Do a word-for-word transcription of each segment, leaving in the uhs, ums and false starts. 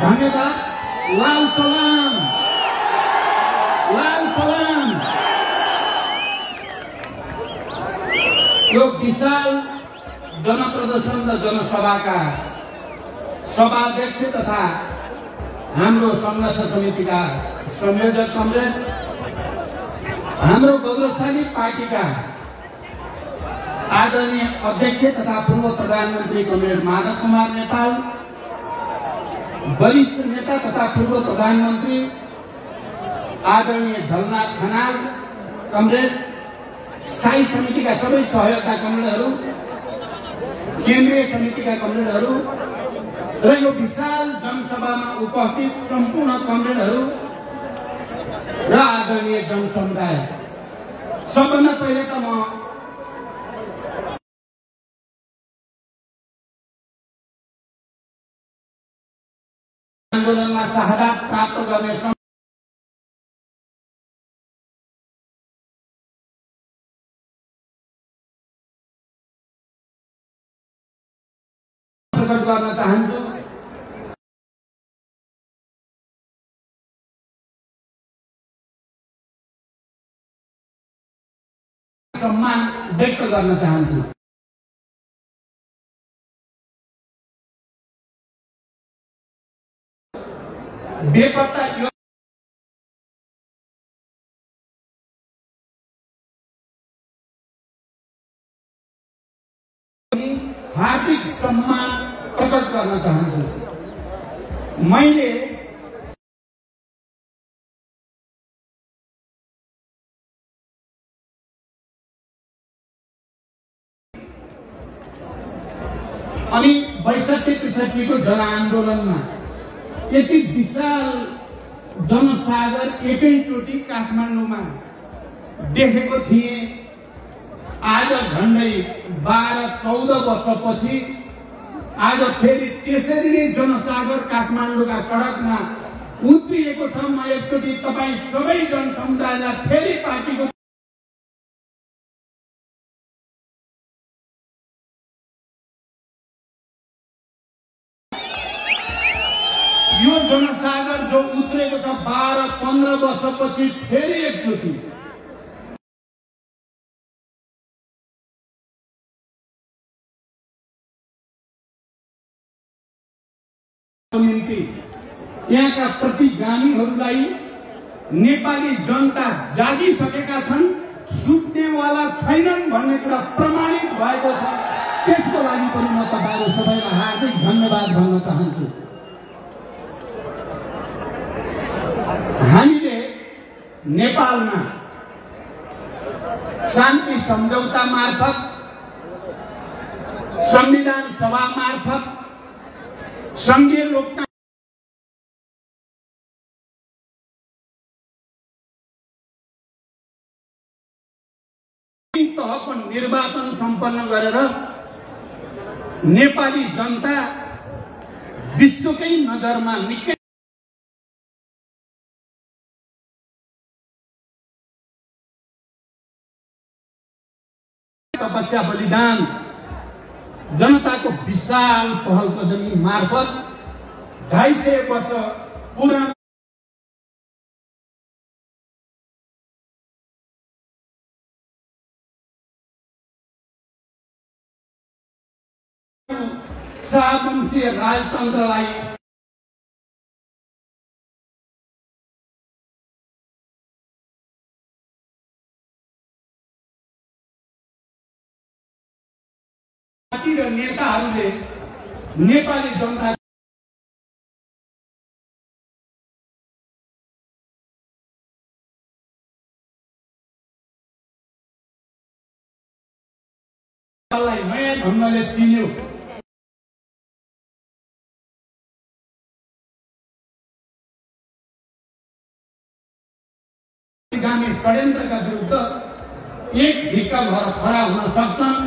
धन्यवाद। लाल सलाम, लाल सलाम। यो विशाल जनप्रदर्शन र जनसभाका सभाध्यक्ष तथा हाम्रो संघर्ष समितिका संयोजक कमरेड, हाम्रो गौरवशाली पार्टीका आदरणीय अध्यक्ष तथा पूर्व प्रधानमन्त्री कमरेड माधव कुमार नेपाल, वरिष्ठ नेता तथा पूर्व प्रधानमन्त्री आदरणीय झलनाथ खनाल कमरेड, स्थायी समितिका सबै सहयोगका कमरेडहरू, केन्द्रीय समितिका कमरेडहरू र यो विशाल जनसभामा उपस्थित सम्पूर्ण कमरेडहरू र आदरणीय जनसमुदाय, सबभन्दा पहिले त म आन्दोलनमा शहादत प्राप्त गर्ने प्रकट गर्न चाहन्छु। सम्मान व्यक्त गर्न चाहन्छु। बेपत्ता यो हार्दिक सम्मान प्रकट गर्न चाहन्छु। मैले अनि बैसठी त्रिसठी को जनआन्दोलनमा यति विशाल जनसागर एकैचोटि काठमाडौँमा देखेको थिएँ। आज झन्डै बाह्र चौध वर्षपछि आज फेरि त्यसरी नै जनसागर काठमाडौँका सडकमा उत्रिएको छ। म एकचोटि तपाईँ सबै जनसमुदायलाई फेरि पार्टीको यो जनसागर जो उत्रेको छ बाह्र पन्ध्र वर्षपछि फेरि एकचोटि निम्ति यहाँका प्रतिगामीहरूलाई नेपाली जनता जागिसकेका छन्, सुत्नेवाला छैनन् भन्ने कुरा प्रमाणित भएको छ। त्यसको लागि पनि म तपाईहरु सबैलाई हार्दिक धन्यवाद भन्न चाहन्छु। हामीले नेपालमा शान्ति सम्झौता मार्फत, संविधान सभा मार्फत, संघीय लोकतन्त्र तहको निर्वाचन सम्पन्न गरेर नेपाली जनता विश्वकै नजरमा निकै तपस्या बलिदान जनताको विशाल पहल कदमी मार्फत ढाई सय वर्ष पुरानो शाहवंशीय राजतन्त्रलाई पार्टी र नेताहरूले नेपाली जनता नयाँ ढङ्गले चिन्यो। गामी षड्यन्त्रका विरुद्ध एक ढिक्का भएर खडा हुन सक्छन्।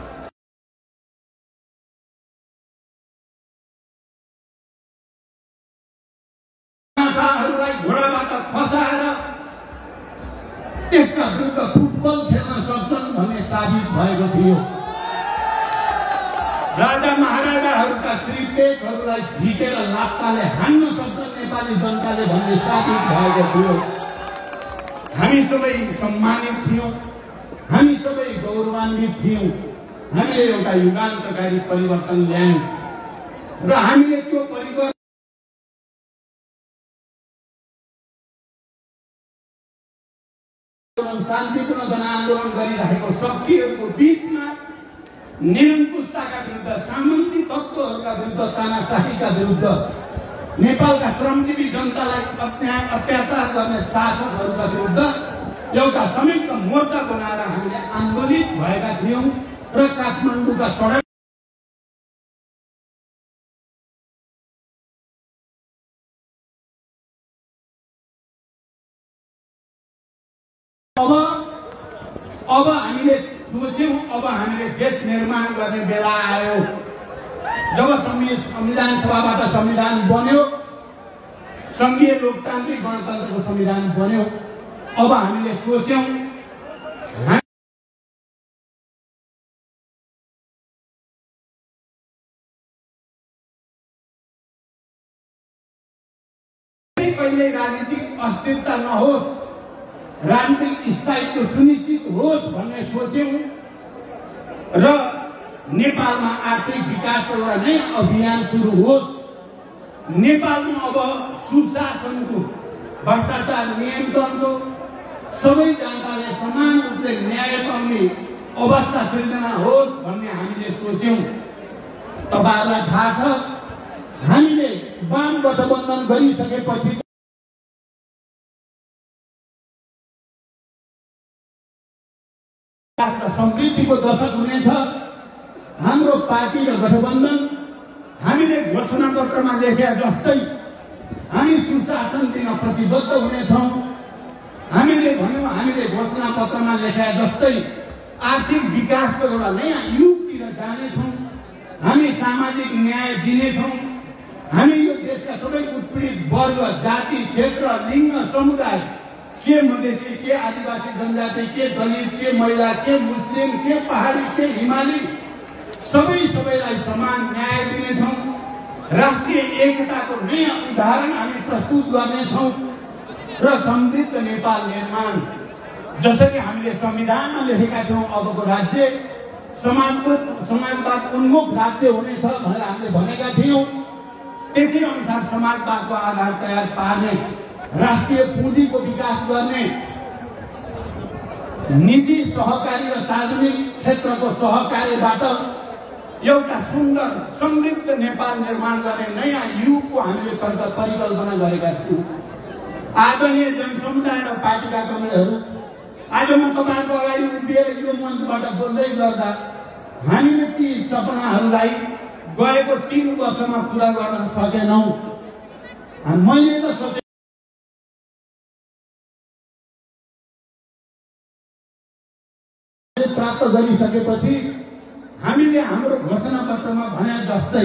लाई घोडाबाट खसाएर त्यसका विरुद्ध फुटबल खेल्न सक्छन् भन्ने साबित भएको थियो। राजा महाराजाहरूका श्रीपेशहरूलाई झिकेर लात्ताले हान्न सक्छ नेपाली जनताले भन्ने साबित भएको थियो। हामी सबै सम्मानित थियौं, हामी सबै गौरवान्वित थियौं। हामीले एउटा युगान्तकारी परिवर्तन ल्यायौं र हामीले त्यो परिवर्तन शान्तिपूर्ण जनआन्दोलन गरिरहेको शक्तिहरूको बीचमा निरङ्कुशताका विरुद्ध, सामन्ती तत्त्वहरूका विरुद्ध, तानाशाहीका विरुद्ध, नेपालका श्रमजीवी जनतालाई अत्याचार गर्ने शासकहरूका विरुद्ध एउटा संयुक्त मोर्चा बनाएर हामीले आन्दोलित भएका थियौं र काठमाडौँका सडक अब अब हामीले सोच्यौं, अब हामीले देश निर्माण गर्ने बेला आयो। जब संविधान सभाबाट संविधान बन्यो, संघीय लोकतान्त्रिक गणतन्त्रको संविधान बन्यो, अब हामीले सोच्यौं कहिल्यै राजनीतिक अस्थिरता नहोस्, राजनीतिक स्थायित्व सुनिश्चित होस् भन्ने सोच्यौं र नेपालमा आर्थिक विकासको एउटा नयाँ अभियान सुरु होस्। नेपालमा अब सुशासनको, भ्रष्टाचार नियन्त्रणको, सबै जनताले समान रूपले न्याय पाउने अवस्था सृजना होस् भन्ने हामीले सोच्यौं। तपाईहरुलाई थाहा छ, हामीले वाम गठबन्धन गरिसकेपछि समृद्धिको दशक हुनेछ। हाम्रो पार्टी र गठबन्धन हामीले घोषणा पत्रमा लेखे जस्तै हामी सुशासन दिन प्रतिबद्ध हुनेछौँ। हामीले भन्यौं, हामीले घोषणा पत्रमा लेखे जस्तै आर्थिक विकासको एउटा नयाँ युगतिर जानेछौँ। हामी सामाजिक न्याय दिनेछौँ। हामी यो देशका सबै उत्पीडित वर्ग, जाति, क्षेत्र, लिङ्ग, समुदाय, के मधेसी, के आदिवासी जनजाति, के दलित, के महिला, के मुस्लिम, के पहाडी, के हिमाली, सबै सबैलाई समान न्याय दिनेछौँ। राष्ट्रिय एकताको नयाँ उदाहरण हामी प्रस्तुत गर्नेछौँ र समृद्ध नेपाल निर्माण, जसरी हामीले संविधानमा लेखेका थियौं, अबको राज्य समाजको समाजवाद उन्मुख राज्य हुनेछ भनेर हामीले भनेका थियौं, त्यसै अनुसार समाजवादको आधार तयार पार्ने, राष्ट्रिय पुँजीको विकास गर्ने, निजी सहकारी र सार्वजनिक क्षेत्रको सहकार्यबाट एउटा सुन्दर समृद्ध नेपाल निर्माण गर्ने नयाँ युगको हामीले परिकल्पना गरेका थियौं। आदरणीय जनसमुदाय र पार्टीका कर्मीहरू, आज म तपाईहरुको अगाडि उभिएर यो मञ्चबाट बोल्दै गर्दा हामीले ती सपनाहरूलाई गएको तीन वर्षमा पूरा गर्न सकेनौं। मैले त सोचे प्राप्त गरिसकेपछि हामीले हाम्रो घोषणा पत्रमा भने जस्तै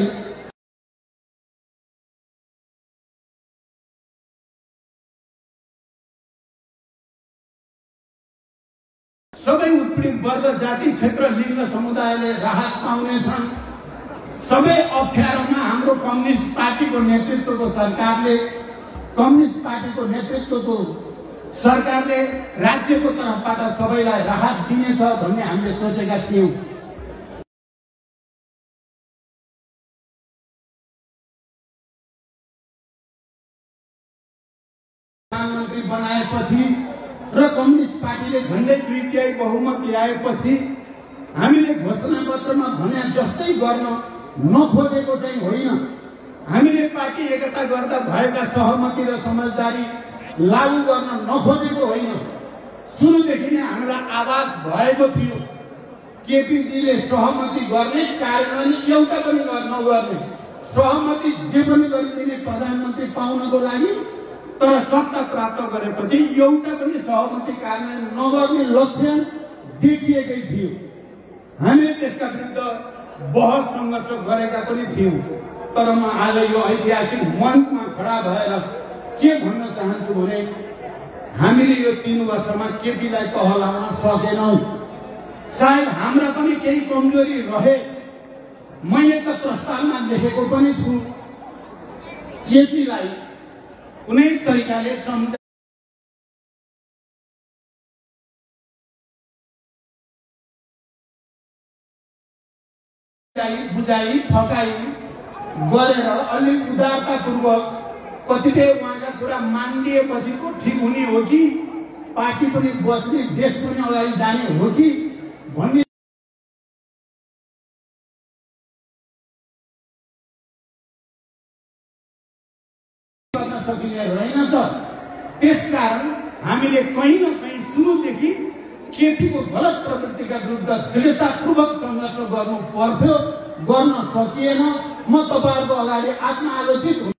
सबै उत्पीडित वर्ग, जाति, क्षेत्र, लिङ्ग, समुदायले राहत पाउनेछन्। सबै अप्ठ्यारोमा हाम्रो कम्युनिस्ट पार्टीको नेतृत्वको सरकारले कम्युनिस्ट पार्टीको नेतृत्वको सरकारले राज्यको तर्फबाट सबैलाई राहत दिनेछ भन्ने हामीले सोचेका थियौं। प्रधानमन्त्री बनाएपछि र कम्युनिस्ट पार्टीले झन्डै दुई तिहाई बहुमत ल्याएपछि हामीले घोषणा पत्रमा भने जस्तै गर्न नखोजेको चाहिँ होइन। हामीले पार्टी एकता गर्दा भएका सहमति र समझदारी लागू गर्न नखोजेको होइन। सुरुदेखि नै हामीलाई आभास भएको थियो केपीजीले सहमति गर्ने, कार्यान्वयन एउटा पनि नगर्ने, सहमति जे पनि गरिदिने प्रधानमन्त्री पाउनको लागि, तर सत्ता प्राप्त गरेपछि एउटा पनि सहमति कार्यान्वयन नगर्ने लक्षण देखिएकै थियो। हामीले त्यसका विरुद्ध बहस सङ्घर्ष गरेका पनि थियौं। तर म आज यो ऐतिहासिक मञ्चमा खडा भएर के भन्न चाहन्छु भने हामीले यो तीन वर्षमा केपीलाई तह लाउन सकेनौं। सायद हाम्रा पनि केही कमजोरी रहे, मैले त प्रस्तावमा लेखेको पनि छु, केपीलाई कुनै तरिकाले सम्झ बुझाइ थकाइ गरेर अलिक उदारतापूर्वक कतिपय उहाँका कुरा मानिदिएपछिको ठिक हुने हो कि पार्टी पनि बच्ने देश पनि अगाडि जाने हो कि भन्ने गर्न सकिने रहेन त। त्यसकारण हामीले कहीँ न कहीँ सुरुदेखि केपीको गलत प्रवृत्तिका विरुद्ध दृढतापूर्वक सङ्घर्ष गर्नु पर्थ्यो, गर्न सकिएन। म तपाईँहरूको अगाडि आत्मआलोचित हुँ।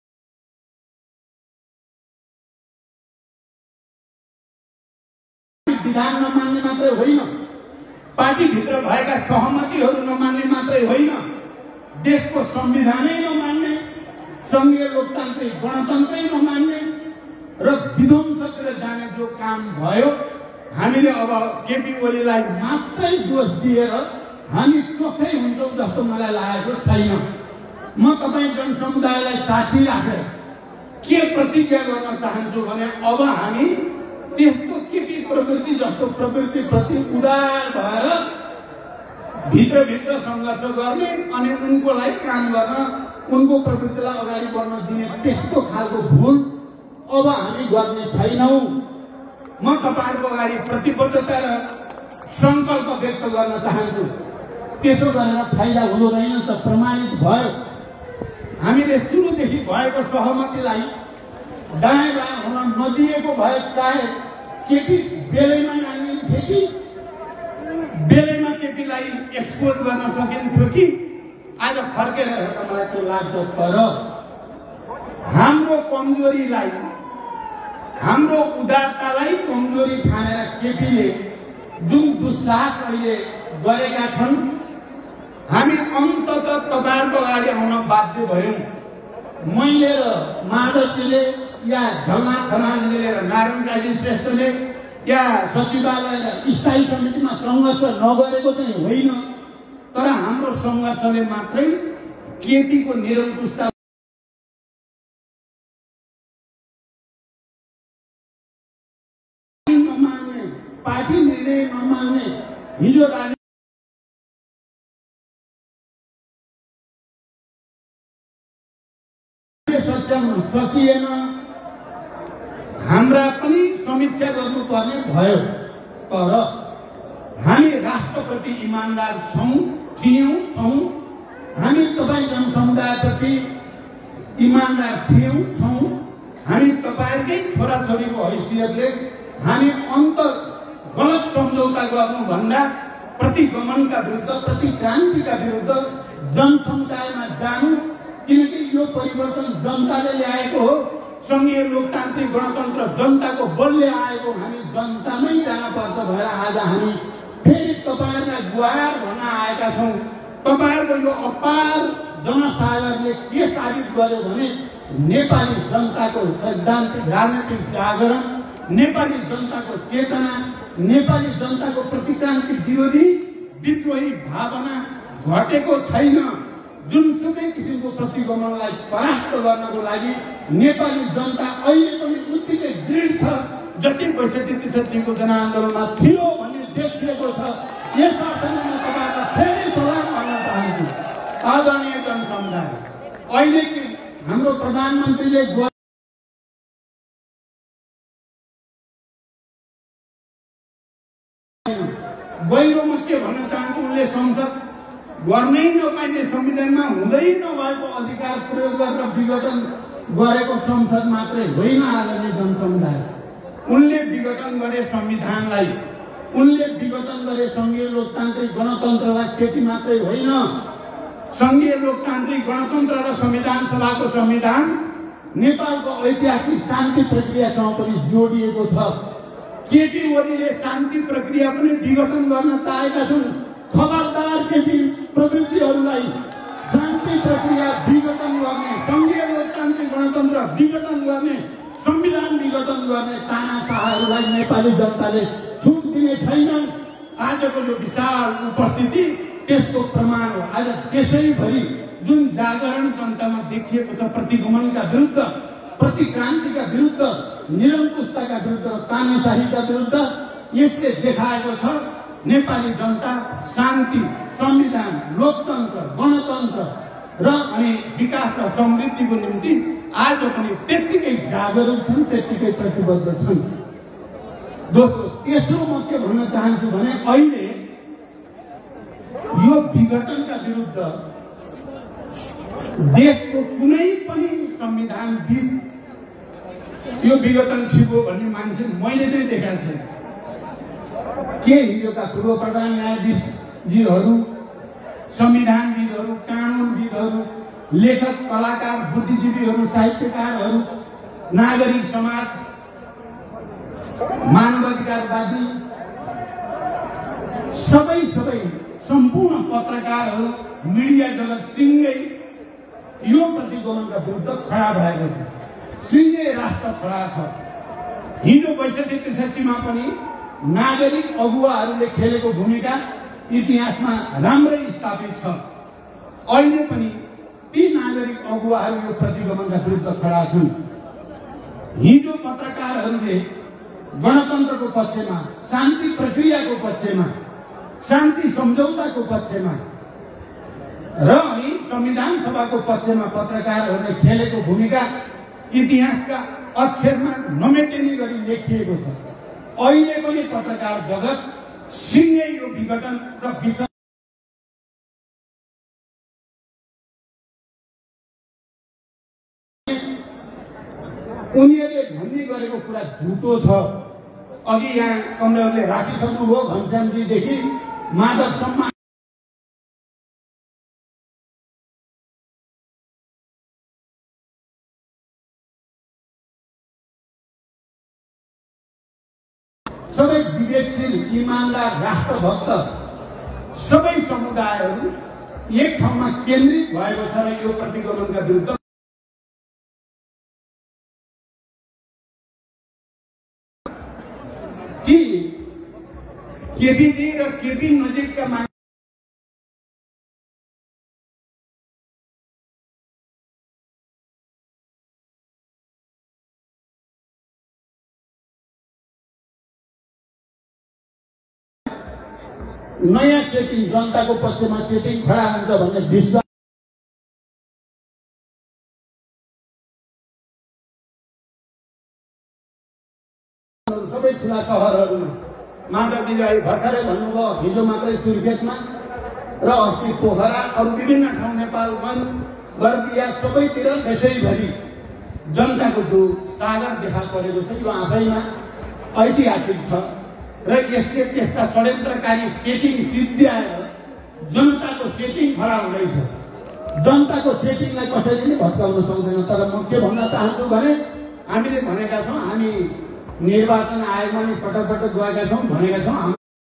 विधान नमान्ने मात्रै होइन, पार्टीभित्र भएका सहमतिहरू नमान्ने मात्रै होइन, देशको संविधानै नमान्ने, सङ्घीय लोकतान्त्रिक गणतन्त्रै नमान्ने र विध्वंसतिर जाने जो काम भयो, हामीले अब केपी ओलीलाई मात्रै दोष दिएर हामी चोखै हुन्छौँ जस्तो मलाई लागेको छैन। म तपाईँ जनसमुदायलाई साक्षी राखेर के प्रतिज्ञा गर्न चाहन्छु भने अब हामी त्यस्तो केपी प्रवृत्ति जस्तो प्रवृत्तिप्रति उदार भएर भित्रभित्र सङ्घर्ष गर्ने अनि उनको लागि काम गर्न, उनको प्रवृत्तिलाई अगाडि बढ्न दिने त्यस्तो खालको भुल अब हामी गर्ने छैनौँ। म तपाईँहरूको अगाडि प्रतिबद्धता र सङ्कल्प व्यक्त गर्न चाहन्छु। त्यसो गरेर फाइदा हुँदो रहेन त प्रमाणित भयो। हामीले सुरुदेखि भएको सहमतिलाई दायाँ बायाँ हुन नदिएको भए सायद केपी बेलैमा नाङ्ने थियो कि बेलैमा केपीलाई एक्सपोज गर्न सकिन्थ्यो कि आज फर्केर हेर्दा मलाई त्यो लाग्छ। तर हाम्रो कमजोरीलाई, हाम्रो उदारतालाई कमजोरी ठानेर केपीले जुन दुस्साहस अहिले गरेका छन्, हामी अन्ततः तपाईँहरूको अगाडि आउन बाध्य भयौँ। मैले र माधवजीले या झलनाथ खनालजीले र नारायण काजी श्रेष्ठले या सचिवालय र स्थायी समितिमा सङ्घर्ष नगरेको चाहिँ होइन, तर हाम्रो सङ्घर्षले मात्रै केपीको निरङ्कुशता नमान्ने, पार्टी निर्णय नमान्ने, हिजो सच्याउन सकिएन। हाम्रा पनि समीक्षा गर्नुपर्ने भयो। तर हामी राष्ट्रप्रति इमान्दार छौँ, थियौँ, छौँ। हामी तपाईँ जनसमुदायप्रति इमान्दार थियौँ, छौँ। हामी तपाईँहरूकै छोराछोरीको हैसियतले हामी अन्त गलत सम्झौता गर्नुभन्दा प्रतिगमनका विरुद्ध, प्रतिक्रान्तिका विरुद्ध जनसमुदायमा जानु, किनकि यो परिवर्तन जनताले ल्याएको हो। सङ्घीय लोकतान्त्रिक गणतन्त्र जनताको बलले आएको, हामी जनतामै जानुपर्छ भएर आज हामी फेरि तपाईँहरूलाई गुहार भन्न आएका छौँ। तपाईँहरूको यो अपार जनसागरले के साबित गर्यो भने नेपाली जनताको सैद्धान्तिक राजनीतिक जागरण, नेपाली जनताको चेतना, नेपाली जनताको प्रतिक्रान्ति विरोधी विद्रोही भावना घटेको छैन। जुनसुकै किसिमको प्रतिगमनलाई परास्त गर्नको लागि नेपाली जनता अहिले पनि उत्तिकै दृढ छ जति बैसठी त्रिसठीको जनआन्दोलनमा थियो भन्ने देखिएको छ। यस अर्थमा म तपाईँलाई फेरि सलाम भन्न चाहन्छु। आदरणीय जनसमुदाय, अहिले हाम्रो प्रधानमन्त्रीले गहिरोमा के भन्न चाहन्छु, उनले संसद गर्नै नपाइने, संविधानमा हुँदै नभएको अधिकार प्रयोग गरेर विघटन गरेको संसद मात्रै होइन। आदरणीय जनसमुदाय, उनले विघटन गरे संविधानलाई, उनले विघटन गरे सङ्घीय लोकतान्त्रिक गणतन्त्रलाई। त्यति मात्रै होइन, सङ्घीय लोकतान्त्रिक गणतन्त्र र संविधान सभाको संविधान नेपालको ऐतिहासिक शान्ति प्रक्रियासँग पनि जोडिएको छ। केपी ओलीले शान्ति प्रक्रिया पनि विघटन गर्न चाहेका छन्। खबरदार केपी प्रवृत्तिहरूलाई शान्ति प्रक्रिया विघटन गर्ने, सङ्घीय लोकतान्त्रिक गणतन्त्र विघटन गर्ने, संविधान विघटन गर्ने तानाशाहहरूलाई नेपाली जनताले छुट दिने छैनन्। आजको यो विशाल उपस्थिति त्यसको प्रमाण हो। आज देशैभरि जुन जागरण जनतामा देखिएको छ प्रतिगमनका विरुद्ध, प्रतिक्रान्तिका विरुद्ध, निरङ्कुशताका विरुद्ध र तानाशाहीका विरुद्ध, यसले देखाएको छ नेपाली जनता शान्ति, संविधान, लोकतन्त्र, गणतन्त्र र अनि विकास र समृद्धिको निम्ति आज पनि त्यत्तिकै जागरुक छन्, त्यत्तिकै प्रतिबद्ध छन्। दोस्रो, तेस्रो म के भन्न चाहन्छु भने अहिले यो विघटनका विरुद्ध देशको कुनै पनि संविधानविद यो विघटन ठिक हो भन्ने मान्छे मैले चाहिँ देखाएको छैन। के हिजोका पूर्व प्रधान न्यायाधीशजीहरू, संविधानविदहरू, कानुनविदहरू, लेखक, कलाकार, बुद्धिजीवीहरू, साहित्यकारहरू, नागरिक समाज, मानवाधिकारवादी, सबै सबै सम्पूर्ण पत्रकारहरू, मिडिया जगत सिंगै यो प्रतिगमनका विरुद्ध खडा भएको छ। सिंगै राष्ट्र खडा छ। हिजो बैसठी त्रिसठीमा पनि नागरिक अगुवाहरूले खेलेको भूमिका इतिहासमा राम्रै स्थापित छ। अहिले पनि ती नागरिक अगुवाहरू यो प्रतिगमनका विरुद्ध खडा छन्। हिजो पत्रकारहरूले गणतन्त्रको पक्षमा, शान्ति प्रक्रियाको पक्षमा, शान्ति सम्झौताको पक्षमा र अनि संविधान सभाको पक्षमा पत्रकारहरूले खेलेको भूमिका इतिहासका अक्षरमा नमेटिने गरी लेखिएको छ। अहिले पनि पत्रकार जगत सिंगै यो विघटन र विष उनीहरूले भन्ने गरेको कुरा झुटो छ। अघि यहाँ कमरेडले राखिसक्नुभयो घनश्यामजीदेखि माधवसम्म। सबै विवेकशील, इमानदार, राष्ट्रभक्त सबै समुदायहरू एक ठाउँमा केन्द्रित भएको छ र यो प्रतिगमनका विरुद्ध कि केपीजी र केपी नजिकका मान्छे नयाँ सेटिङ, जनताको पक्षमा सेटिङ खडा हुन्छ भन्ने विश्वास सबै ठुला सहरहरूमा। माधवजीले अहिले भर्खरै भन्नुभयो हिजो मात्रै सुर्खेतमा र अस्ति पोखरा, अरू विभिन्न ठाउँ नेपालगञ्ज, बर्दिया सबैतिर देशैभरि जनताको जो सागर देखा परेको छ यो आफैमा ऐतिहासिक छ र यसले त्यस्ता षड्यन्त्रकारी सेटिङ सिद्ध्याएर जनताको सेटिङ खडा हुँदैछ। जनताको सेटिङलाई कसैले पनि भत्काउन सक्दैन। तर म के भन्न चाहन्छु भने हामीले भनेका छौँ, हामी निर्वाचन आयोगमा नि पटक पटक गएका छौँ, भनेका छौँ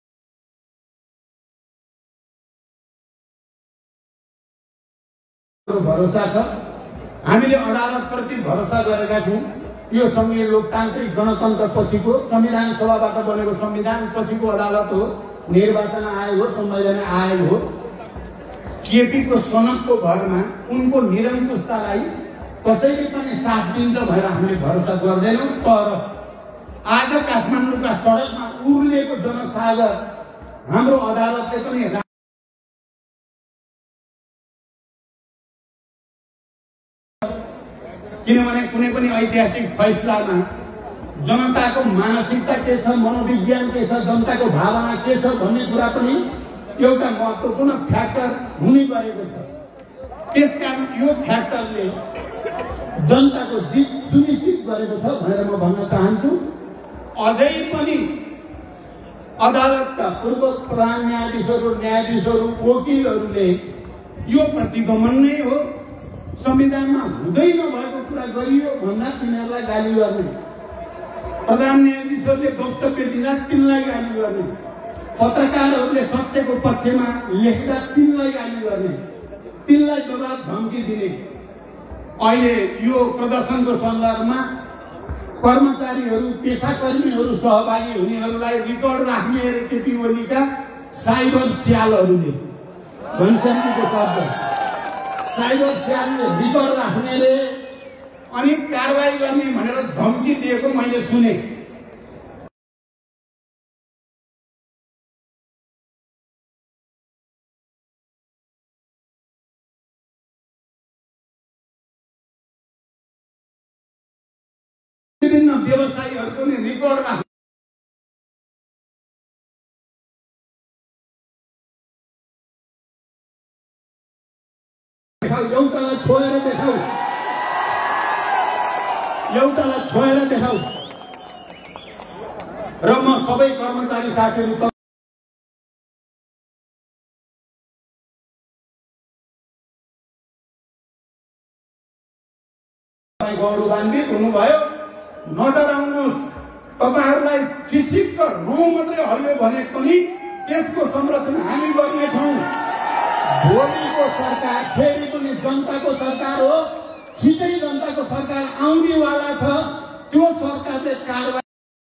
हाम्रो भरोसा छ, हामीले अदालतप्रति भरोसा गरेका छौँ। यो संघीय लोकतान्त्रिक गणतन्त्र पछिको, संविधान सभाबाट बनेको संविधान पछिको अदालत हो, निर्वाचन आयोग हो, संवैधानिक आयोग हो। केपीको सनदको भरमा उनको निरङ्कुशतालाई कसैले पनि साथ दिन्छ भनेर हामीले भरोसा गर्दैनौँ। तर आज काठमाडौँका सडकमा उर्लिएको जनसागर हाम्रो अदालतले पनि किनभने कुनै पनि ऐतिहासिक फैसलामा जनताको मानसिकता के छ, मनोविज्ञान के छ, जनताको भावना के छ भन्ने कुरा पनि एउटा महत्त्वपूर्ण फ्याक्टर हुने गरेको छ। त्यसकारण यो फ्याक्टरले जनताको जित सुनिश्चित गरेको छ भनेर म भन्न चाहन्छु। अझै पनि अदालतका पूर्व प्रधान न्यायाधीशहरू, न्यायाधीशहरू, वकिलहरूले यो प्रतिगमन नै हो, संविधानमा हुँदै नभएको कुरा गरियो भन्दा तिनीहरूलाई गाली गर्ने, प्रधान न्यायाधीशहरूले वक्तव्य दिँदा तिनलाई गाली गर्ने, पत्रकारहरूले सत्यको पक्षमा लेख्दा तिनलाई गाली गर्ने, तिनलाई जवाब धम्की दिने। अहिले यो प्रदर्शनको सन्दर्भमा कर्मचारीहरू, पेसाकर्मीहरू सहभागी हुनेहरूलाई रिकर्ड राख्ने केपी ओलीका साइबर स्यालहरूले घनश्यामजीको शब्द साइबर सेलले रिकर्ड राख्ने रे अनि कारबाही गर्ने भनेर धम्की दिएको मैले सुने। विभिन्न व्यवसायीहरूको नि रिकर्ड राख्ने एउटालाई छोएर देखाऊ, एउटालाई छोएर देखाऊ। र म सबै कर्मचारी साथीहरू गौरवान्वित हुनुभयो। नडराउनुहोस्, तपाईहरूलाई शिक्षित नौ मात्रै हल्यो भने पनि त्यसको संरक्षण हामी गर्नेछौँ। भोलिको सरकार फेरि पनि जनताको सरकार हो, छिटै जनताको सरकार आउनेवाला छ। त्यो सरकारले कारबाही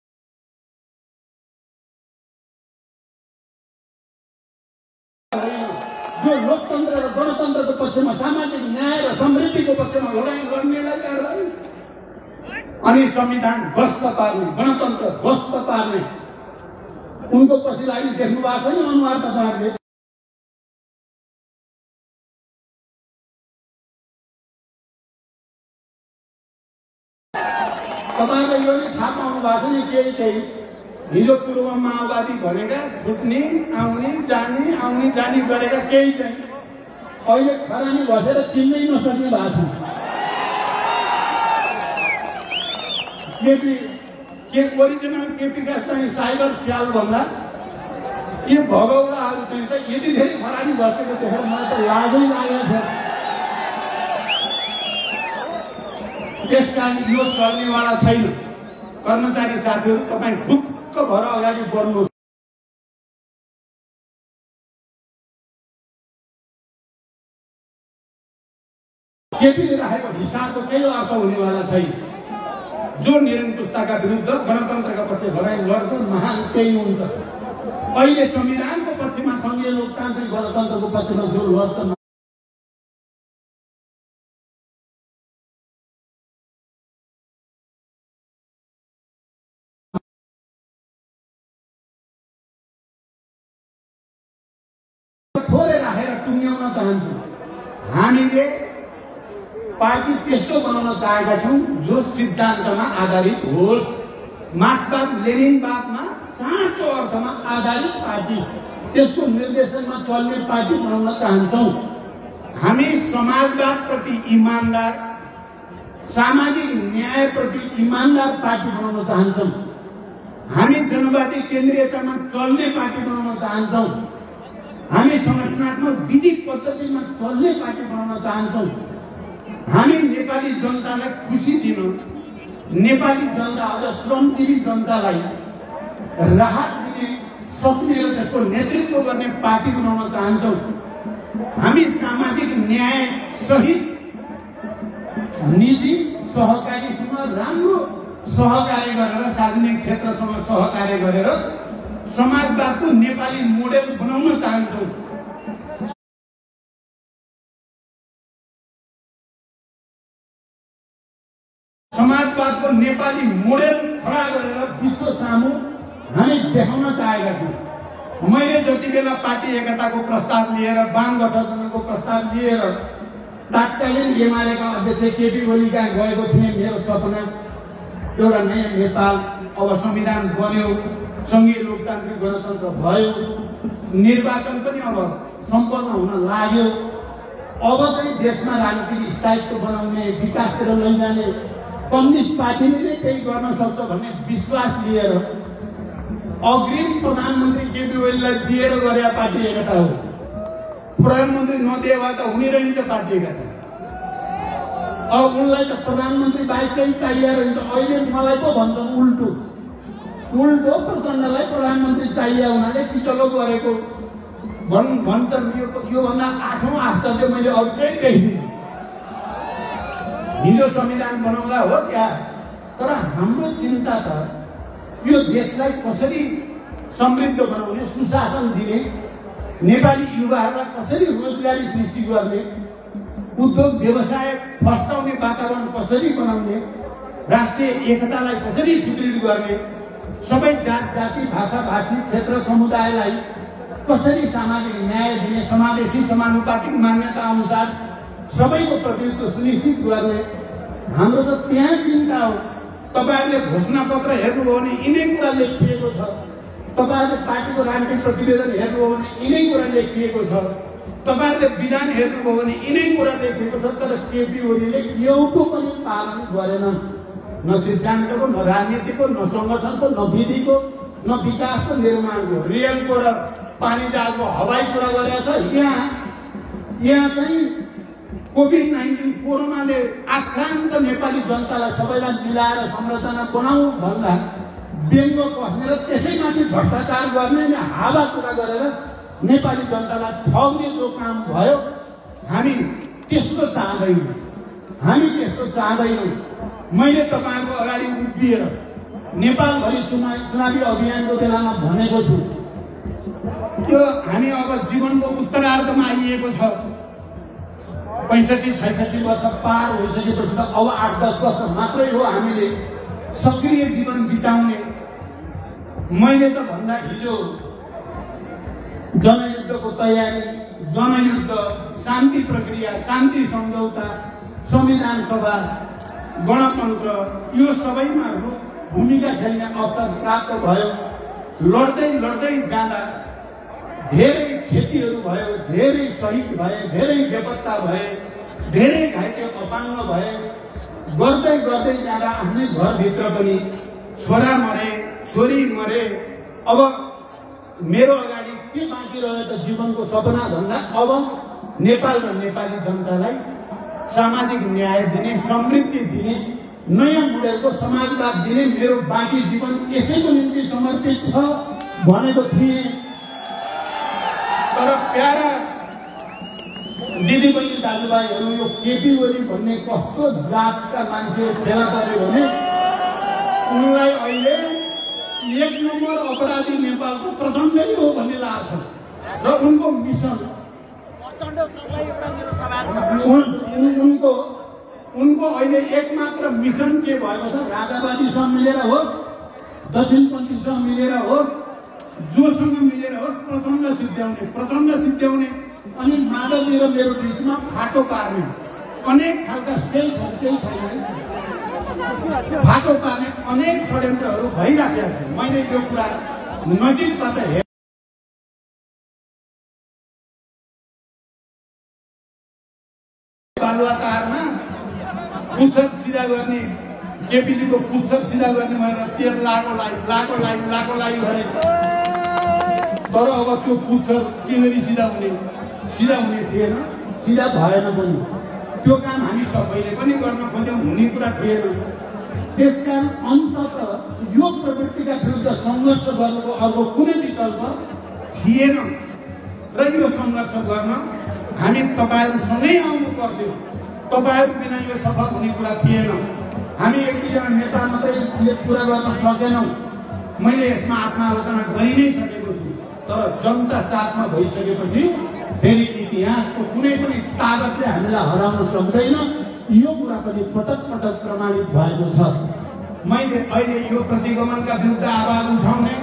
जो लोकतन्त्र र गणतन्त्रको पक्षमा, सामाजिक न्याय र समृद्धिको पक्षमा लडाइँ गर्नेलाई कारबाही, अनि संविधान ध्वस्त पार्ने, गणतन्त्र ध्वस्त पार्ने। उनको पछि लागि देख्नु भएको छ नि अनुहार तपाईँहरूले। तपाईँले यो थाहा पाउनु भएको नि केही केही हिजो पूर्व माओवादी भनेका छुट्ने आउने जाने आउने जाने गरेका केही चाहिँ अहिले खरानी बसेर चिन्नै नसक्ने भएको छ। केपी के ओरिजिनल केपीका चाहिँ साइबर स्याल भन्दा यी भगौडाहरू चाहिँ त यति धेरै खरानी बसेको देखेर मलाई त लाजै लागेको छ। त्यसकारण यो चल्नेवाला छैन। कर्मचारी साथीहरू तपाईँ ढुक्क भएर अगाडि बढ्नु। केपीले राखेको हिसाबको केही अर्थ हुनेवाला छैन। जो निरङ्कुशताका विरुद्ध गणतन्त्रका पक्ष लडाइँ लड्छ महान केही हुन्छ। अहिले संविधानको पक्षमा, संघीय लोकतान्त्रिक गणतन्त्रको पक्षमा जो लड्छ थोरै राखेर टुङ्ग्याउन चाहन्छु। हामीले पार्टी त्यस्तो बनाउन चाहेका छौँ जो सिद्धान्तमा आधारित होस्, मार्क्सवाद लेनिनवादमा साँचो अर्थमा आधारित पार्टी, त्यसको निर्देशनमा चल्ने पार्टी बनाउन चाहन्छौँ। हामी समाजवाद प्रति इमानदार, सामाजिक न्याय प्रति इमानदार पार्टी बनाउन चाहन्छौँ। हामी जनवादी केन्द्रीयतामा चल्ने पार्टी बनाउन चाहन्छौँ। हामी संगठनात्मक विधि पद्धतिमा चल्ने पार्टी बनाउन चाहन्छौँ। हामी नेपाली जनतालाई खुसी दिन, नेपाली जनता अझ श्रमजीवी जनतालाई राहत दिने सक्ने र त्यसको नेतृत्व गर्ने पार्टी बनाउन चाहन्छौँ। हामी सामाजिक न्याय सहित निजी सहकारीसँग राम्रो सहकार्य गरेर, सार्वजनिक क्षेत्रसँग सहकार्य गरेर समाजवादको नेपाली मोडेल बनाउन चाहन्छौँ। समाजवादको नेपाली मोडेल खडा गरेर विश्व सामु हामी देखाउन चाहेका छौँ। मैले जति बेला पार्टी एकताको प्रस्ताव लिएर, वाम गठबन्धनको प्रस्ताव लिएर तत्कालीन एमालेका अध्यक्ष केपी ओली कहाँ गएको थिएँ, मेरो सपना एउटा नयाँ नेपाल, अब संविधान बन्यो, संघीय लोकतान्त्रिक गणतन्त्र भयो, निर्वाचन पनि अब सम्पन्न हुन लाग्यो। अब चाहिँ देशमा राजनीतिक स्थायित्व बनाउने, विकासतिर लैजाने कम्युनिस्ट पार्टीले नै केही गर्न सक्छ भन्ने विश्वास लिएर अग्रिम प्रधानमन्त्री केपी ओलीलाई दिएर गरे पार्टी एकता हो। प्रधानमन्त्री नदिए भए त हुने रहन्छ पार्टी एकता। अब उनलाई त प्रधानमन्त्री बाहेक केही चाहिए रहन्छ। अहिले मलाई पो भन्छ उल्टो उल्टो प्रचण्डलाई प्रधानमन्त्री चाहिए हुनाले पिछलो गरेको भन् भन्छन्। योभन्दा आठौँ आश्चर्य मैले अरू केही देखिनँ। हिजो संविधान बनाउँदा होस् क्या, तर हाम्रो चिन्ता त यो देशलाई कसरी समृद्ध बनाउने, सुशासन दिने, नेपाली युवाहरूलाई कसरी रोजगारी सृष्टि गर्ने, उद्योग व्यवसाय फस्टाउने वातावरण कसरी बनाउने, राष्ट्रिय एकतालाई कसरी सुदृढ गर्ने, सबै जात जाति भाषा भाषी क्षेत्र समुदायलाई कसरी सामाजिक न्याय दिने, समावेशी समानुपातिक मान्यता अनुसार सबैको प्रतिनिधित्व सुनिश्चित गर्ने, हाम्रो त त्यहाँ चिन्ता हो। तपाईहरुले घोषणा पत्र हेर्नुभयो भने यिनै कुरा लेखिएको छ, तपाईहरुले पार्टीको राजनीतिक प्रतिवेदन हेर्नुभयो भने यिनै कुरा लेखिएको छ, तपाईहरुले विधान हेर्नुभयो भने यिनै कुरा लेखिएको छ। तर केपी ओलीले एउटो पनि पालन गरेनन्, न सिद्धान्तको, न राजनीतिको, न संगठनको, न विधिको, न विकासको, निर्माणको, रेलको र पानी जहाजको हवाई कुरा गरेको छ। यहाँ यहाँ चाहिँ कोभिड नाइन्टिन कोरोनाले आक्रान्त नेपाली जनतालाई सबैलाई मिलाएर संरचना बनाऊ भन्दा व्यङ्ग कस्ने र त्यसैमाथि भ्रष्टाचार गर्ने र हावा कुरा गरेर नेपाली जनतालाई ठग्ने जो काम भयो, हामी त्यस्तो चाहँदैनौँ, हामी त्यस्तो चाहँदैनौँ। मैले तपाईहरुको अगाडि उभिएर नेपालभरि चुनावी अभियानको बेलामा भनेको छु, त्यो हामी अब जीवनको उत्तरार्धमा आइएको छ। पैंसठी छैसठी वर्ष पार भइसकेपछि त अब आठ दस वर्ष मात्रै हो हामीले सक्रिय जीवन बिताउने। मैले त भन्दा हिजो जनयुद्धको तयारी, जनयुद्ध, शान्ति प्रक्रिया, शान्ति सम्झौता, संविधान सभा, गणतन्त्र, यो सबैमा भूमिका खेल्ने अवसर प्राप्त भयो। लड्दै लड्दै जाँदा धेरै क्षतिहरू भयो, धेरै शहीद भए, धेरै बेपत्ता भए, धेरै घाइते अपाङ्ग भए। गर्दै गर्दै जाँदा आफ्नै घरभित्र पनि छोरा मरे, छोरी मरे। अब मेरो अगाडि के बाँकी रह्यो त जीवनको सपना भन्दा अब नेपाल र नेपाली जनतालाई सामाजिक न्याय दिने, समृद्धि दिने, नयाँ मोडेलको समाजवाद दिने मेरो बाँकी जीवन यसैको निम्ति समर्पित छ भनेको थिएँ। तर प्यारा दिदीबहिनी दाजुभाइहरू, यो केपी ओली भन्ने कस्तो जातका मान्छे फेला पर्यो भने उनलाई अहिले एक नम्बर अपराधी नेपालको प्रचण्डै हो भन्ने लाग्छ र उनको मिसन उनको उनको अहिले एकमात्र मिसन के भएको छ? राजावादीसँग मिलेर होस्, दक्षिणपन्थीसँग मिलेर होस्, जोसँग मिलेर होस् प्रचण्ड सिद्ध्याउने, प्रचण्ड सिद्ध्याउने अनि माधवजी र मेरो बीचमा फाटो पार्ने। अनेक खालका केही केही छैन, फाटो पार्ने अनेक षड्यन्त्रहरू भइराखेका छन्। मैले यो कुरा नजिकबाट हेरेँ। बालुवाटारमा पुच्छर सिधा गर्ने, केपीजीको पुच्छर सिधा गर्ने भनेर तेल लाको लाइ लाको लाइ लाको लाइ गरे। तर अब त्यो पुच्छर केरी सिधा हुने सिधा हुने थिएन, सिधा भएन पनि। त्यो काम हामी सबैले पनि गर्न खोज्यौँ, हुने कुरा थिएन। त्यसकारण अन्ततः यो प्रवृत्तिका विरुद्ध सङ्घर्ष गर्नुको अर्को कुनै विकल्प थिएन र यो सङ्घर्ष गर्न हामी तपाईहरुसँगै आउनु पर्थ्यो। तपाईहरु बिना यो सफल हुने कुरा थिएन। हामी एक दुईजना नेता मात्रै यो कुरा गर्न सकेनौँ। मैले यसमा आत्मालोचना गरि नै सकेको छु। तर जनता साथमा भइसकेपछि फेरि इतिहासको कुनै पनि ताकतले हामीलाई हराउन सक्दैन। यो कुरा पनि पटक पटक प्रमाणित भएको छ। मैले अहिले यो प्रतिगमनका विरुद्ध आवाज उठाउने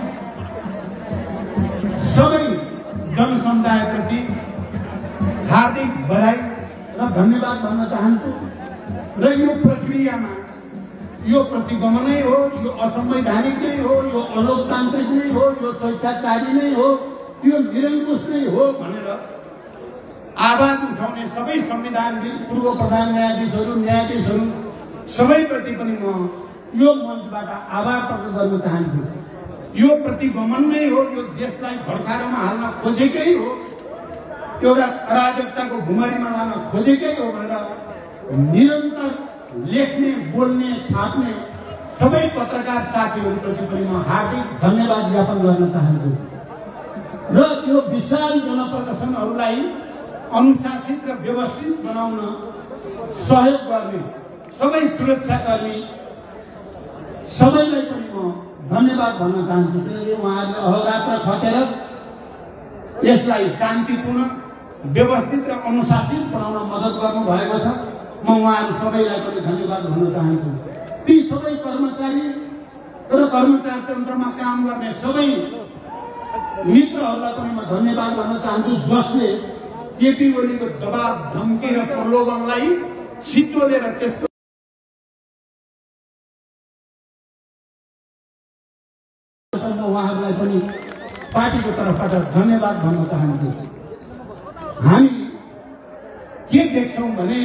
सबै जनसमुदायप्रति हार्दिक बधाई र धन्यवाद भन्न चाहन्छु। र यो प्रक्रियामा यो प्रतिगमनै हो, यो असंवैधानिक नै हो, यो अलोकतान्त्रिक नै हो, यो स्वेच्छाचारी नै हो, यो निरङ्कुश नै हो भनेर आवाज उठाउने सबै संविधानविद, पूर्व प्रधान न्यायाधीशहरू, न्यायाधीशहरू सबैप्रति पनि म यो मञ्चबाट आभार प्रकट गर्न चाहन्छु। यो प्रतिगमन नै हो, यो देशलाई भर्खरमा हाल्न खोजेकै हो, एउटा अराजकताको भुमरीमा लान खोजेकै हो भनेर निरन्तर लेख्ने, बोल्ने, छाप्ने सबै पत्रकार साथीहरूप्रति पनि म हार्दिक धन्यवाद ज्ञापन गर्न चाहन्छु। र त्यो विशाल जनप्रदर्शनहरूलाई अनुशासित र व्यवस्थित बनाउन सहयोग गर्ने सबै सुरक्षाकर्मी सबैलाई पनि म धन्यवाद भन्न चाहन्छु। किनकि उहाँहरूले अहोरात्र खटेर यसलाई शान्तिपूर्ण, व्यवस्थित र अनुशासित बनाउन मद्दत गर्नु भएको छ। म उहाँहरू सबैलाई पनि धन्यवाद भन्न चाहन्छु। ती सबै कर्मचारी र कर्मचारी तन्त्रमा काम गर्ने सबै मित्रहरूलाई पनि म धन्यवाद भन्न चाहन्छु, जसले केपी ओलीको दबाव, धम्की र प्रलोभनलाई सिचोलेर त्यसको उहाँहरूलाई पनि पार्टीको तर्फबाट धन्यवाद भन्न चाहन्छु। हामी के देख्छौँ भने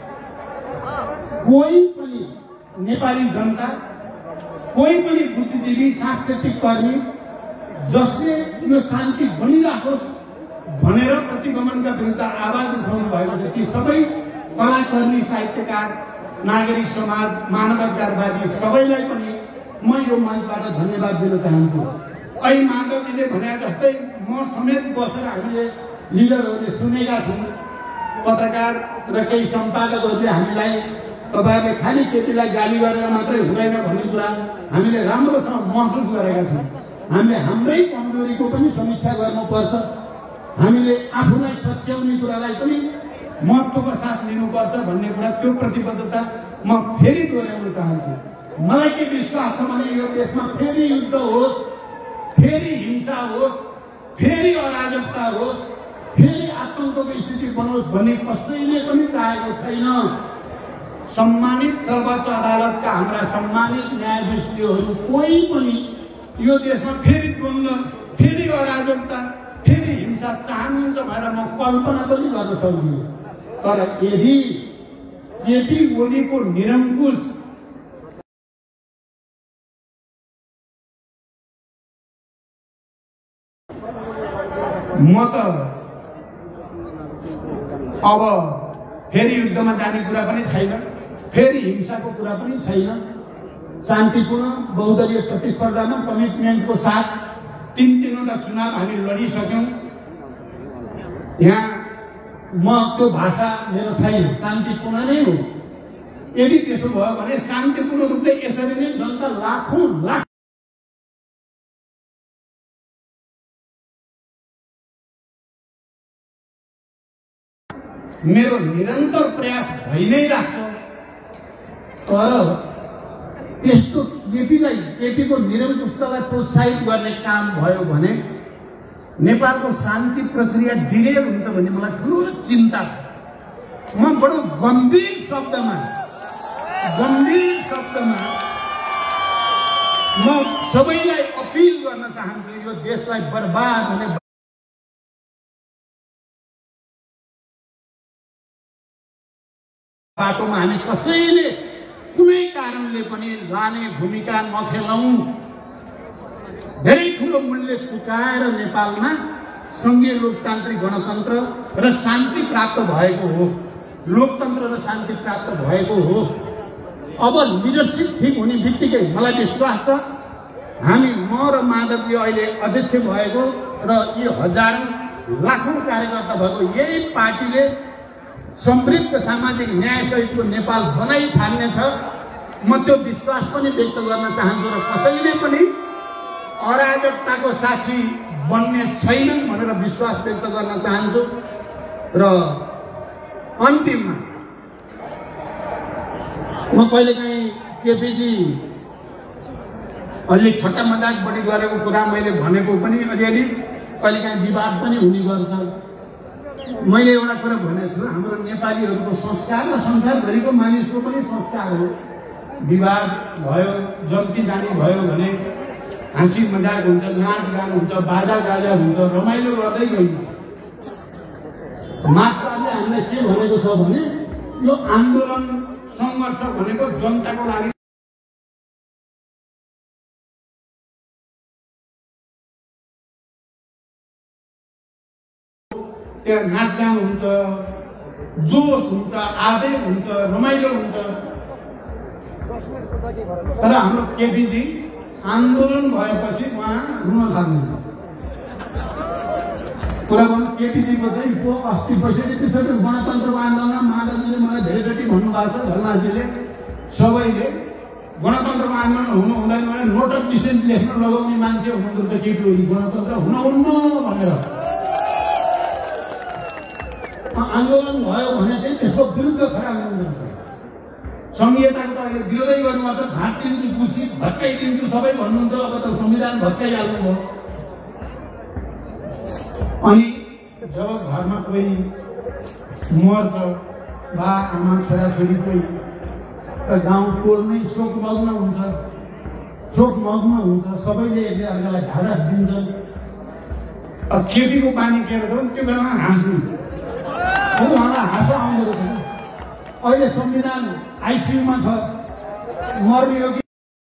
कोही पनि नेपाली जनता, कोही पनि बुद्धिजीवी, सांस्कृतिक कर्मी जसले यो शान्ति बनिराखोस् भनेर प्रतिगमनका विरुद्ध आवाज उठाउनु भएको छ, ती सबै कलाकर्मी, साहित्यकार, नागरिक समाज, मानवाधिकारवादी सबैलाई पनि म यो मञ्चबाट धन्यवाद दिन चाहन्छु। अहिले माधवजीले भने जस्तै म समेत बसेर हामीले लिडरहरूले सुनेका छौँ, पत्रकार र केही सम्पादकहरूले हामीलाई तपाईँहरूले खालि केटीलाई गाली गरेर मात्रै हुँदैन भन्ने कुरा हामीले राम्रोसँग महसुस गरेका छौँ। हामीले हाम्रै कमजोरीको पनि समीक्षा गर्नुपर्छ, हामीले आफूलाई सच्याउने कुरालाई पनि महत्त्वको साथ लिनुपर्छ भन्ने कुरा, त्यो प्रतिबद्धता म फेरि दोहोऱ्याउन चाहन्छु। मलाई के विश्वास छ भने यो देशमा फेरि युद्ध होस्, फेरि हिंसा होस्, फेरि अराजकता होस्, फेरि आतंकको स्थिति बनोस् भन्ने कसैले पनि चाहेको छैन। सम्मानित सर्वोच्च अदालतका हाम्रा सम्मानित न्यायाधीशहरू कोही पनि यो देशमा फेरि द्वन्द्व, फेरि अराजकता, फेरि हिंसा चाहनुहुन्छ भनेर म कल्पना पनि गर्न सक्दिनँ। तर यदि केपी ओलीको निरङ्कुश म त अब फेरि युद्धमा जाने कुरा पनि छैन, फेरि हिंसाको कुरा पनि छैन। शान्तिपूर्ण बहुदलीय प्रतिस्पर्धामा कमिटमेन्टको साथ तीन तीनवटा चुनाव हामी लडिसक्यौँ। यहाँ म त्यो भाषा मेरो छैन, शान्तिपूर्ण नै हो। यदि त्यसो भयो भने शान्तिपूर्ण रूपले यसरी नै जनता लाखौँ लाख मेरो निरन्तर प्रयास भइ नै राख्छ। तर त्यस्तो केपीलाई, केपीको निरङ्कुशतालाई प्रोत्साहित गर्ने काम भयो भने नेपालको शान्ति प्रक्रिया डिलेर हुन्छ भन्ने मलाई ठुलो चिन्ता छ। म बडो गम्भीर शब्दमा गम्भीर शब्दमा म सबैलाई अपिल गर्न चाहन्छु, यो देशलाई बर्बाद हुने बाटोमा हामी कसैले कुनै कारणले पनि जाने भूमिका नखेलौँ। धेरै ठुलो मूल्य चुकाएर नेपालमा संघीय लोकतान्त्रिक गणतन्त्र र शान्ति प्राप्त भएको हो, लोकतन्त्र र शान्ति प्राप्त भएको हो। अब लिडरसिप ठिक हुने बित्तिकै मलाई विश्वास छ हामी, म र माधवजी अहिले अध्यक्ष भएको र यी हजारौं लाखौं कार्यकर्ता भएको यही पार्टीले समृद्ध सामाजिक न्यायसहितको नेपाल बनाइ छाड्नेछ। म त्यो विश्वास पनि व्यक्त गर्न चाहन्छु र कसैले पनि अराजकताको साथी बन्ने छैनन् भनेर विश्वास व्यक्त गर्न चाहन्छु। र अन्तिममा म कहिलेकाहीँ केपीजी अलि ठट्टा मजाक बढी गरेको कुरा मैले भनेको पनि अलिअलि कहिलेकाहीँ विवाद पनि हुने गर्छ। मैले एउटा कुरा भनेको छु, हाम्रो नेपालीहरूको संस्कार र संसारभरिको मानिसको पनि संस्कार हो। विवाद भयो, जन्ती जानी भयो भने हाँसी मजाक हुन्छ, नाचगान हुन्छ, बाजा गाजा हुन्छ, रमाइलो गर्दै गइन्छ। मार्क्सवादले हामीलाई के भनेको छ भने यो आन्दोलन सङ्घर्ष भनेको जनताको लागि त्यहाँ नाचगान हुन्छ, जोस हुन्छ, आवेग हुन्छ, रमाइलो हुन्छ। तर हाम्रो केपीजी आन्दोलन भएपछि उहाँ रुन थाल्नु। कुरा गर्नु केपीजीको चाहिँ को अस्ति पैँसठी त्रिसठी गणतन्त्रको आन्दोलन माधवजीले मलाई धेरैचोटि भन्नुभएको छ, झलनाथजीले सबैले गणतन्त्रको आन्दोलन हुनु हुँदैन भने नोट अफ डिसेन्ट लेख्न लगाउने मान्छे हुनुहुँदो रहेछ केपी ओली, गणतन्त्र हुनुहुन्न भनेर। आन्दोलन भयो भने चाहिँ त्यसको विरुद्ध खडा हुनुहुन्छ। संहिताको अहिले विरोधै गर्नु मात्र भाट दिन्छु खुसी भत्काइदिन्छु सबै भन्नुहुन्छ। अब त संविधान भत्काइहाल्नु भयो। अनि जब घरमा कोही मर्छ बा आमा छोराछोरी कोही त गाउँ टोल नै शोकमग्न हुन्छ शोकमग्न हुन्छ सबैले एकले अर्कालाई ढाडस दिन्छन्। अब केटीको पानी केरेर त्यो बेलामा हाँस्नु उहाँलाई हाँसो आउँदो रहेछ। अहिले संविधान आइसियुमा छ मर्ने हो कि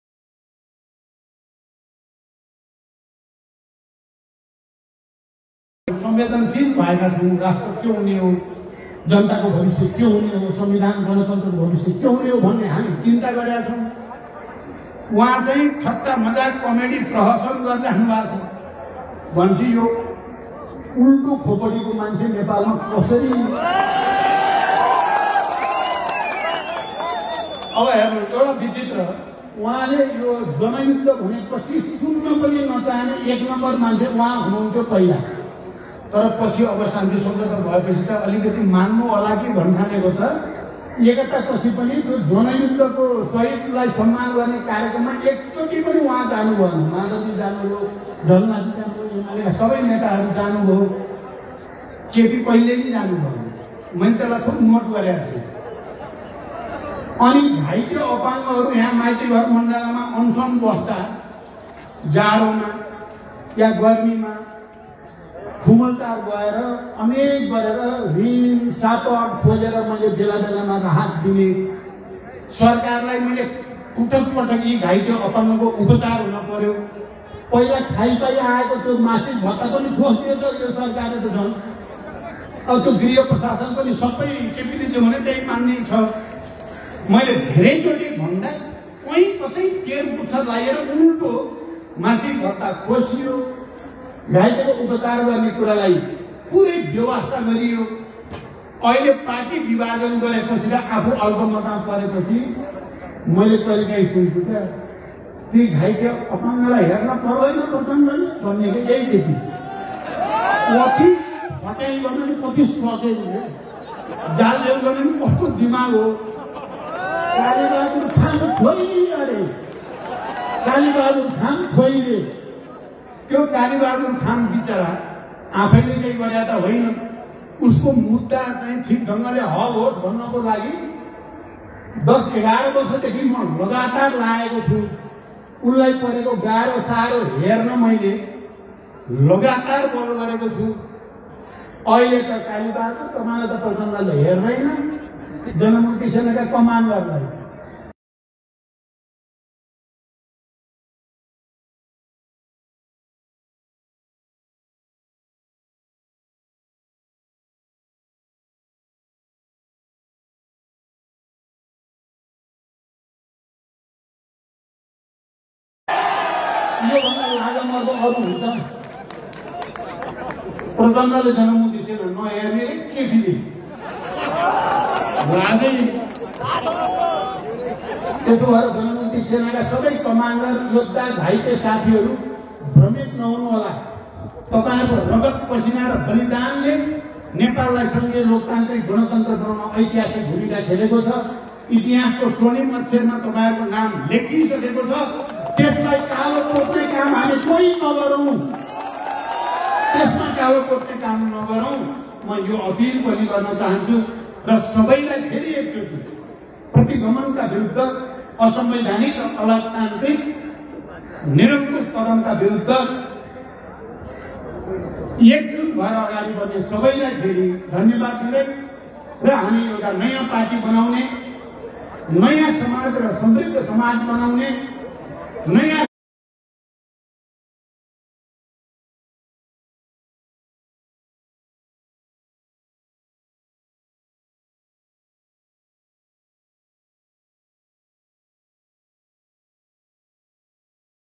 संवेदनशील भएका छौँ। राष्ट्र के हुने हो, जनताको भविष्य के हुने हो, संविधान गणतन्त्रको भविष्य के हुने हो भन्ने हामी चिन्ता गरेका छौँ। उहाँ चाहिँ ठट्टा मजाक कमेडी प्रहसन गरिराख्नु भएको छ। भनेपछि यो उल्टो खोपडीको मान्छे नेपालमा कसरी अब हेर्नु एउटा विचित्र उहाँले यो जनयुद्ध भनेपछि सुन्न पनि नचाहने एक नम्बर मान्छे उहाँ हुनुहुन्थ्यो पहिला। तर पछि अब शान्ति सम्झौता भएपछि त अलिकति मान्नु होला कि भन्ठानेको त एकतापछि पनि त्यो जनयुद्धको शहीदलाई सम्मान गर्ने कार्यक्रममा एकचोटि पनि उहाँ जानु भएन। माधवजी जानुभयो, झलनाथजी जानुभयो, एमालेका सबै नेताहरू जानुभयो, केपी कहिले पनि जानु भएन। मैले त्यसलाई खुब नोट गरेको थिएँ। अनि घाइते अपाङ्गहरू यहाँ माइती घर मण्डलमा अनसन बस्दा जाडोमा या गर्मीमा खुमलटार गएर अनेक गरेर ऋण सापट खोजेर मैले बेला बेलामा राहत दिने सरकारलाई मैले पटक पटक यी घाइते अपाङ्गको उपचार हुन पर्यो। पहिला खाइपाइ आएको त्यो मासिक भत्ता पनि खोज्दियो त यो सरकारले त झन्। अब त्यो गृह प्रशासन पनि सबै केपीले जे भने त्यही मान्ने छ। मैले धेरैचोटि भन्दा कहीँ कतै केर पुच्छर लागेर उल्टो मासिक भत्ता खोसियो, घाइतेको उपचार गर्ने कुरालाई पुरै व्यवस्था गरियो। अहिले पार्टी विभाजन गरेपछि र आफू अल्पमतमा परेपछि मैले कहिलेकाहीँ सुन्छु क्या ती घाइते अपाङ्गलाई हेर्न पर्दैन प्रचण्डले भन्ने कि यही देखि कति हटाइ गर्न नि कति सकेको जालजेल गर्ने नि कस्तो दिमाग हो। कालीबहादुर खान खोइ अरे कालीबहादुर खान खोइले त्यो कालीबहादुर खान बिचरा आफैले केही गरे त होइन। उसको मुद्दा चाहिँ ठिक ढङ्गले हल होस् भन्नको लागि दस एघार वर्षदेखि म लगातार लागेको छु। उसलाई परेको गाह्रो साह्रो हेर्न मैले लगातार बल गरेको छु। अहिले त कालीबहादुर तपाईँलाई त प्रचण्डले हेर्दैन, जनमुक्ति सेनाका कमान्डरलाई योभन्दा लाजा मर्दो अरू हुन्छ। प्रचण्डले जनमुक्ति सेना नहेर्ने केपीले लाजै। त्यसो भएर जनमुक्ति सेनाका सबै कमान्डर योद्धा घाइते साथीहरू भ्रमित नहुनु होला। तपाईँहरूको रगत पसिना र बलिदानले नेपाललाई सङ्घीय लोकतान्त्रिक गणतन्त्र बनाउन ऐतिहासिक भूमिका खेलेको छ। इतिहासको स्वर्णिम अक्षरमा तपाईँहरूको नाम लेखिसकेको छ। त्यसलाई कालो कोट्ने काम हामी कोही नगरौँ, त्यसमा कालो कोट्ने काम नगरौँ। म यो अपिल पनि गर्न चाहन्छु र सबैलाई फेरि एकचोटि प्रतिगमनका विरुद्ध, असंवैधानिक र अलोकतान्त्रिक निरङ्कुश कदमका विरुद्ध एकजुट भएर अगाडि बढ्ने सबैलाई फेरि धन्यवाद दिँदै र हामी एउटा नयाँ पार्टी बनाउने, नयाँ समाज र समृद्ध समाज बनाउने, नयाँ